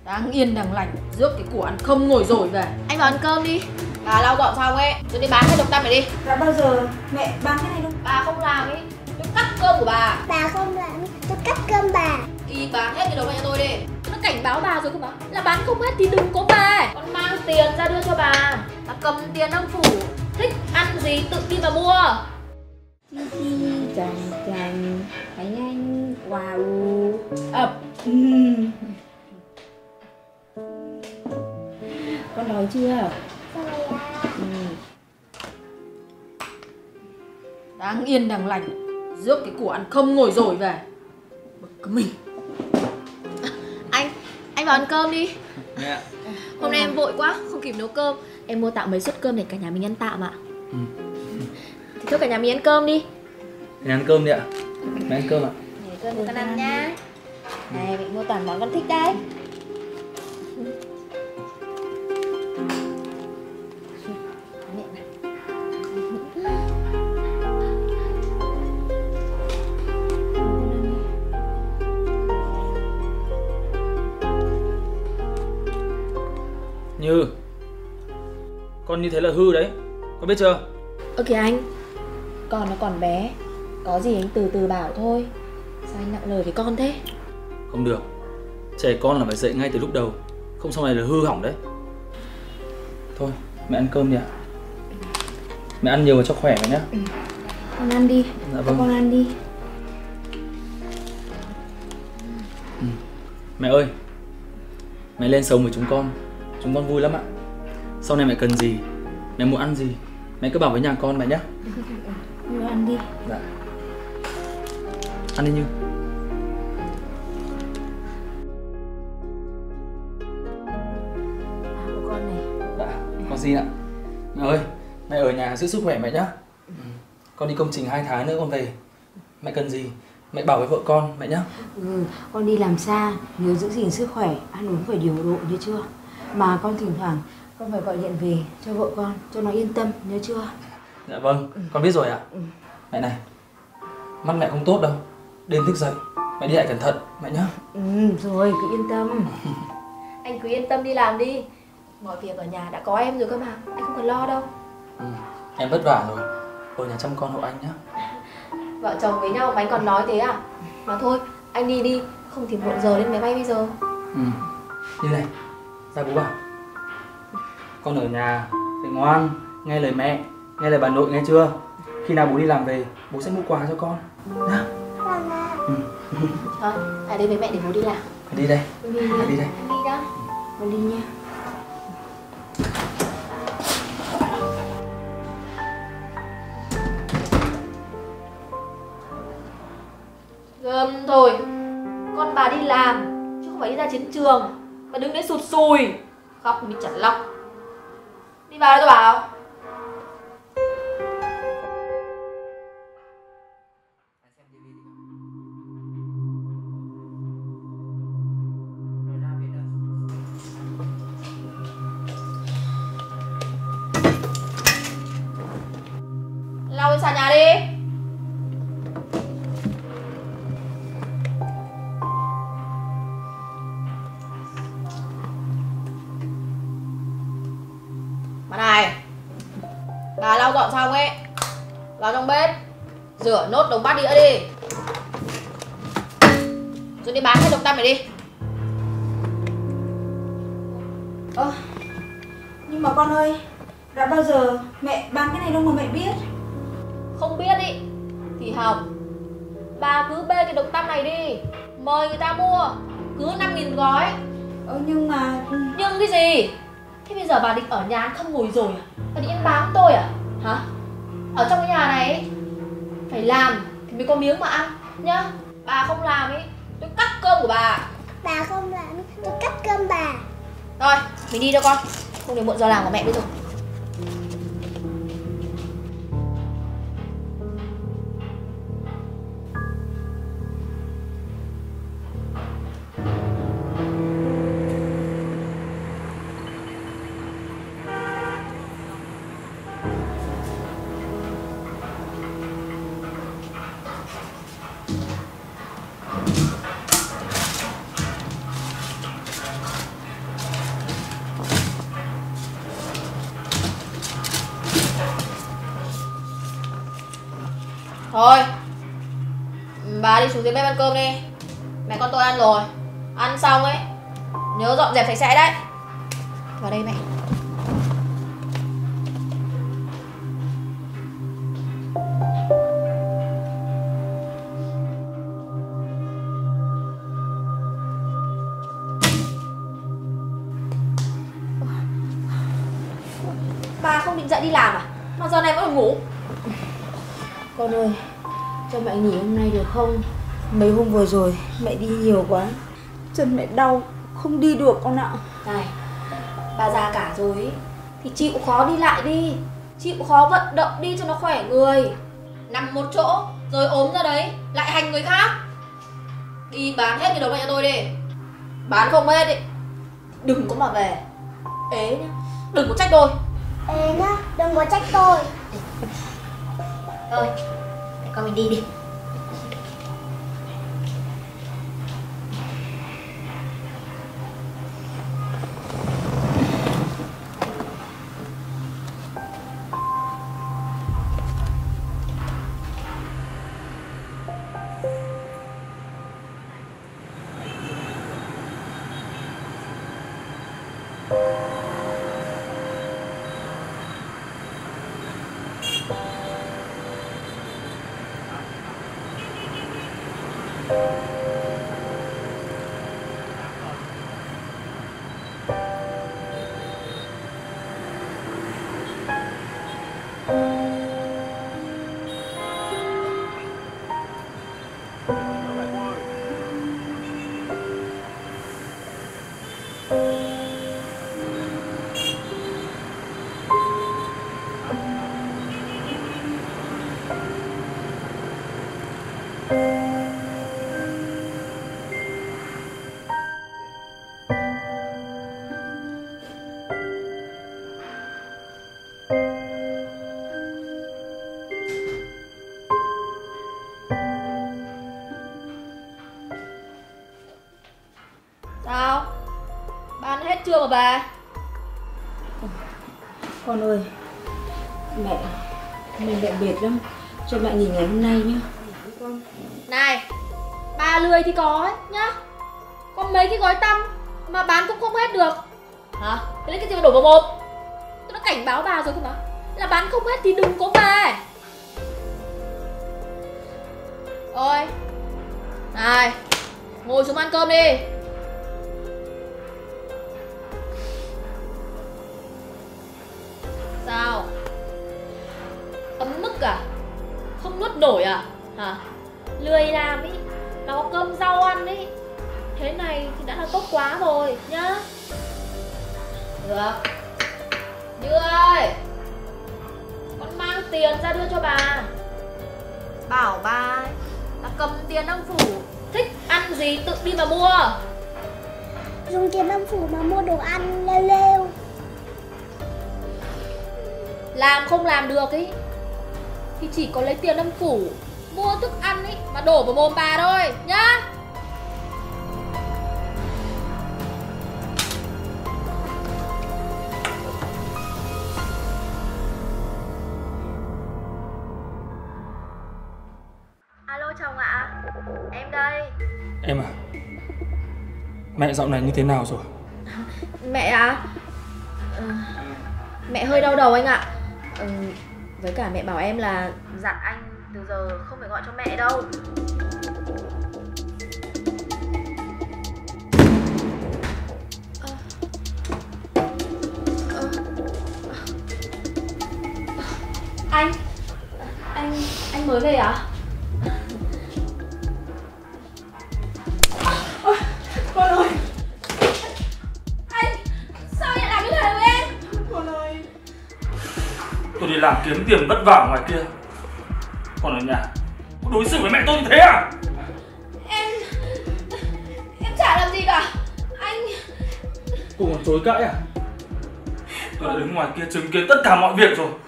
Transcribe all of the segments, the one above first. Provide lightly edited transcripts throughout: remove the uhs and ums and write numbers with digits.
Đang yên đang lành, rước cái của ăn không ngồi rồi về. Anh vào ăn cơm đi. Bà lau dọn xong ấy, rồi đi bán hết đống tăm này đi. Đã bao giờ mẹ bán cái này đâu. Bà không làm ấy, tôi cắt cơm của bà. Bà không làm, tôi cắt cơm bà. Đi bán hết cái đống này cho tôi đi. Nó cảnh báo bà rồi cơ mà. Là bán không hết thì đừng có về. Con mang tiền ra đưa cho bà. Bà cầm tiền ông phủ. Thích ăn gì tự đi mà mua. Chàng chàng anh wow Ập. Con đói chưa? Rồi à. Đang yên đang lành, rước cái của ăn không ngồi rồi về. Bực cái mình. Anh vào ăn cơm đi. Mẹ. Hôm nay em vội quá, không kịp nấu cơm. Em mua tạm mấy suất cơm để cả nhà mình ăn tạm ạ. Thì thôi cả nhà mình ăn cơm đi. Mẹ ăn cơm đi ạ. Mẹ ăn cơm ạ. Để cơm con ăn nha. Này, mình mua toàn món con thích đấy. Như, con như thế là hư đấy, con biết chưa? Ơ kìa anh, con nó còn bé, có gì anh từ từ bảo thôi. Sao anh nặng lời với con thế? Không được, trẻ con là phải dạy ngay từ lúc đầu, không sau này là hư hỏng đấy. Thôi, mẹ ăn cơm đi ạ. Mẹ ăn nhiều vào cho khỏe vào nhá. Con ăn đi. Dạ vâng. Con ăn đi. Mẹ ơi, mẹ lên sống với chúng con vui lắm ạ. Sau này mẹ cần gì, mẹ muốn ăn gì, mẹ cứ bảo với nhà con mẹ nhé. Như ăn đi. Dạ. Ăn đi Như. Của con này. Dạ, có gì ạ? Mẹ ơi, mẹ ở nhà giữ sức khỏe mẹ nhé. Con đi công trình 2 tháng nữa con về. Mẹ cần gì, mẹ bảo với vợ con mẹ nhé. Con đi làm xa, nhớ giữ gìn sức khỏe, ăn uống phải điều độ nhớ chưa? Mà con thỉnh thoảng con phải gọi điện về cho vợ con, cho nó yên tâm nhớ chưa? Dạ vâng, con biết rồi ạ. Mẹ này, mắt mẹ không tốt đâu. Đêm thức dậy, mẹ đi lại cẩn thận mẹ nhé. Rồi cứ yên tâm. Anh cứ yên tâm đi làm đi. Mọi việc ở nhà đã có em rồi cơ mà. Anh không cần lo đâu. Em vất vả rồi, ở nhà chăm con hộ anh nhé. Vợ chồng với nhau mà anh còn nói thế à? Mà thôi, anh đi đi. Không thì muộn giờ lên máy bay bây giờ. Đi này, ra bố bảo. Con ở nhà phải ngoan, nghe lời mẹ, nghe lời bà nội nghe chưa? Khi nào bố đi làm về, bố sẽ mua quà cho con nhá. Vâng ạ. Thôi, à đây với mẹ để bố đi làm. Phải đi đây. Đi đi. Phải đi đây. Đi nhá. Con đi nha. Gơm thôi. Con bà đi làm, chứ không phải đi ra chiến trường. Bà đứng đấy sụt sùi. Khóc mới chặt lóc. Đi vào đây tôi bảo. Lau cái sàn nhà đi. Bà này, bà lau dọn xong ấy, vào trong bếp rửa nốt đống bát đĩa đi, rồi đi bán hết đống tăm này đi. Nhưng mà con ơi, đã bao giờ mẹ bán cái này đâu mà mẹ biết? Không biết ý thì hỏng. Bà cứ bê cái đống tăm này đi, mời người ta mua, cứ 5.000 gói. Nhưng mà... Nhưng cái gì? Thế bây giờ bà định ở nhà ăn không ngồi rồi à? Bà định ăn bám tôi à? Hả? Ở trong cái nhà này ý, phải làm thì mới có miếng mà ăn nhá. Bà không làm ý, tôi cắt cơm của bà. Bà không làm, tôi cắt cơm bà. Rồi, mình đi cho con, không để muộn giờ làm của mẹ bây giờ. Thôi, bà đi xuống dưới bếp ăn cơm đi. Mẹ con tôi ăn rồi. Ăn xong ấy, nhớ dọn dẹp sạch sẽ đấy. Vào đây mẹ. Bà không định dậy đi làm à? Mà giờ này vẫn còn ngủ. Con ơi, cho mẹ nghỉ hôm nay được không? Mấy hôm vừa rồi mẹ đi nhiều quá, chân mẹ đau, không đi được con ạ. Này, bà già cả rồi ấy, thì chịu khó đi lại đi. Chịu khó vận động đi cho nó khỏe người. Nằm một chỗ rồi ốm ra đấy lại hành người khác. Đi bán hết cái đầu này cho tôi đi. Bán không hết đi, đừng có mà về ế nhá. Đừng có trách tôi. Ê nhá, đừng có trách tôi. Thôi, để con mình đi đi. Sao? Bán hết chưa mà bà? Con ơi, mình lại mệt lắm, cho mẹ nghỉ ngày hôm nay nhá. Này, bà lười thì có ấy nhá. Có mấy cái gói tăm mà bán cũng không hết được. Hả? Thế lấy cái gì mà đổ vào mồm? Tôi đã cảnh báo bà rồi cơ mà. Là bán không hết thì đừng có về. Ôi, này, ngồi xuống ăn cơm đi. Sao? Ấm mức à? Không nuốt nổi à? Hả? Lười làm ý, mà có cơm rau ăn ý. Thế này thì đã là tốt quá rồi nhá. Được. Như ơi, con mang tiền ra đưa cho bà. Bảo bà ấy, là cầm tiền ông phủ, thích ăn gì tự đi mà mua. Dùng tiền âm phủ mà mua đồ ăn lêu lêu. Làm không làm được ý thì chỉ có lấy tiền âm phủ mua thức ăn ý mà đổ vào mồm bà thôi nhá. Alo chồng ạ, em đây. Em à, mẹ dạo này như thế nào rồi? Mẹ à? Mẹ hơi đau đầu anh ạ. Với cả mẹ bảo em là dặn anh từ giờ không phải gọi cho mẹ đâu. Anh mới về à? Con ơi, Anh sao anh lại làm như thế với em? con ơi. Tôi đi làm kiếm tiền vất vả ngoài kia, còn ở nhà cũng đối xử với mẹ tôi như thế à? Em chả làm gì cả. Anh... Cô còn chối cãi à? Tôi đã đứng ngoài kia chứng kiến tất cả mọi việc rồi.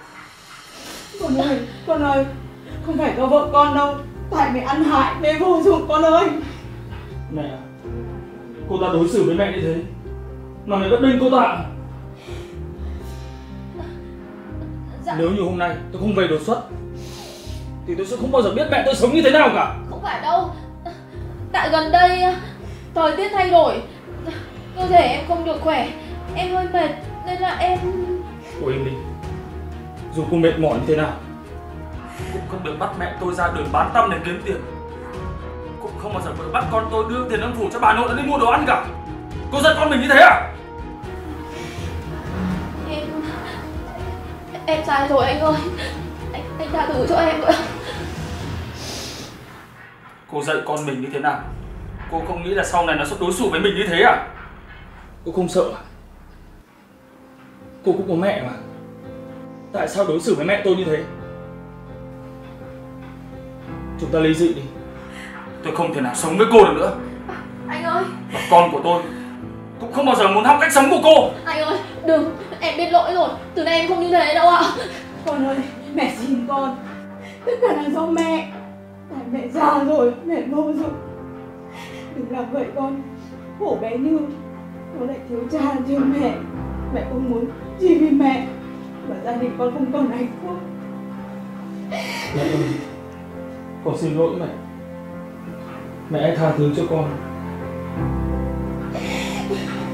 Con ơi, không phải do vợ con đâu. Tại mẹ ăn hại, mẹ vô dụng con ơi. Mẹ à, cô ta đối xử với mẹ như thế mà mẹ vẫn đinh cô ta à? Dạ. Nếu như hôm nay tôi không về đột xuất thì tôi sẽ không bao giờ biết mẹ tôi sống như thế nào cả. Không phải đâu. Tại gần đây thời tiết thay đổi, cơ thể em không được khỏe, em hơi mệt nên là em... Cô im đi. Dù cô mệt mỏi như thế nào cũng không được bắt mẹ tôi ra đường bán tăm để kiếm tiền. Cũng không bao giờ được bắt con tôi đưa tiền âm phủ cho bà nội đi mua đồ ăn cả. Cô giận con mình như thế à? Em sai rồi anh ơi. Anh tha thứ cho em nữa. Cô dạy con mình như thế nào? Cô không nghĩ là sau này nó sẽ đối xử với mình như thế à? Cô không sợ à? Cô cũng có mẹ mà. Tại sao đối xử với mẹ tôi như thế? Chúng ta ly dị đi. Tôi không thể nào sống với cô được nữa. Anh ơi. Và con của tôi cũng không bao giờ muốn học cách sống của cô. Anh ơi, đừng, em biết lỗi rồi. Từ nay em không như thế đâu ạ. Con ơi, mẹ xin con. Tất cả là do mẹ. Tại mẹ già rồi, mẹ vô dụng. Đừng làm vậy con. Khổ bé Như, nó lại thiếu cha thiếu mẹ. Mẹ không muốn chỉ vì mẹ mà gia đình con không còn hạnh phúc. Mẹ ơi, con xin lỗi mẹ. Mẹ hãy tha thứ cho con.